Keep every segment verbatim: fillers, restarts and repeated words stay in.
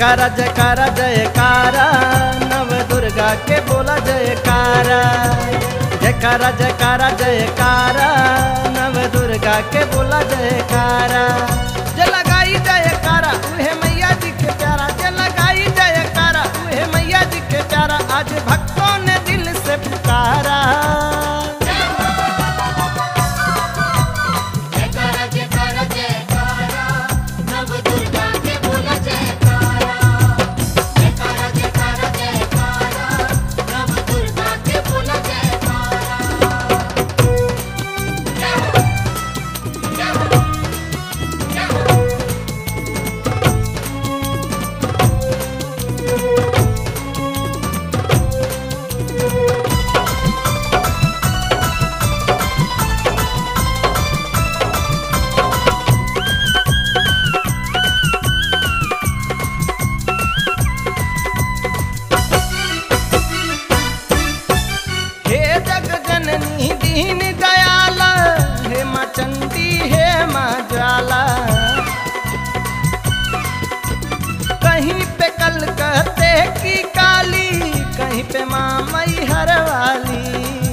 जयकारा जयकारा जयकारा नव दुर्गा के बोला जयकारा। जयकारा जयकारा जयकारा नव दुर्गा के बोला जयकारा। जे लगाई जयकारा उहे मैया जी के प्यारा, जे लगाई जयकारा उहे मैया जी के प्यारा। आज भक्तों ने दिल से पुकारा। दीन दयाला हे माँ चंडी हे माँ ज्वाला, कहीं पे कलकत्ते की काली, कहीं पे माँ मैहर वाली।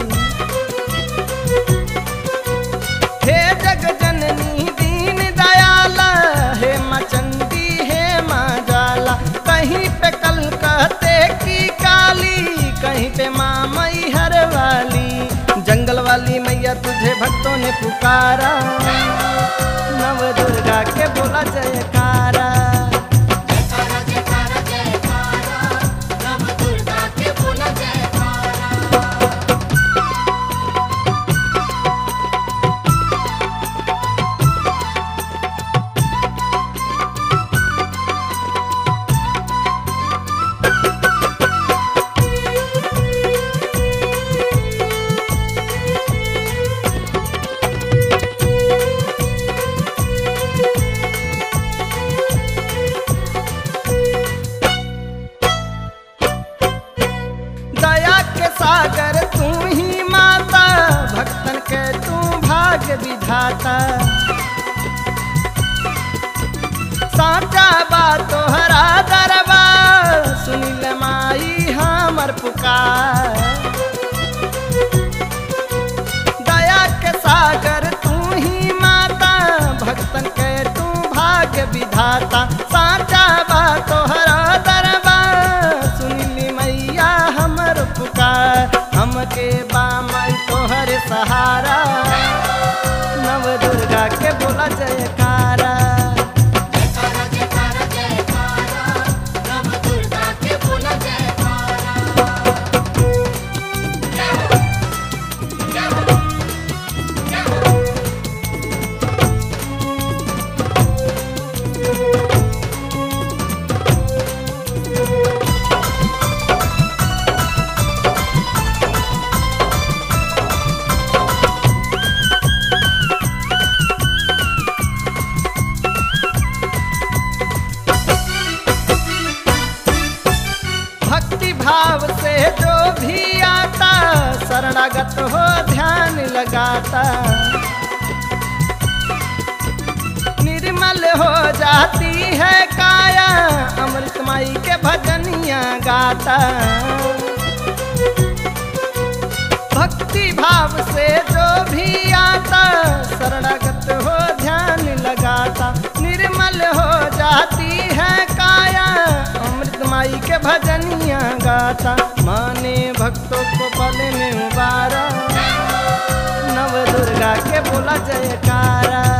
हे जग जननी दीन दयाला हे माँ चंडी हे माँ ज्वाला, कहीं पे कलकत्ते की काली, कहीं पे माँ मैहर वाली। जंगल वाली मैया तुझे भक्तों ने पुकारा, नव दुर्गा के बोला जयकारा। जयकारा जयकारा जयकारा नव दुर्गा के बोला जयकारा। सागर तू ही माता, भक्तन के तू भाग्य विधाता। साचा बात तोहरा दरबार, सुनिल माई हमर पुकार। दया के सागर तू ही माता, भक्तन के तू भाग्य विधाता। साचा बात तोहरा दरबार, सुनिल मैया हमर पुकार। हमके बामई तोहर सहारा, नव दुर्गा के बोला जयकारा। जयकारा जयकारा जयकारा नव दुर्गा के बोला जयकारा। भाव से जो भी आता, शरणागत हो ध्यान लगाता। निर्मल हो जाती है काया, अमृत माई के भजनिया गाता। भक्ति भाव से जो भी आता, शरणागत हो ध्यान लगाता। निर्मल हो जाती है काया, अमृत माई के भजनिया गाता। माने भक्तों को पल में उबारा, नव दुर्गा के बोला जयकारा।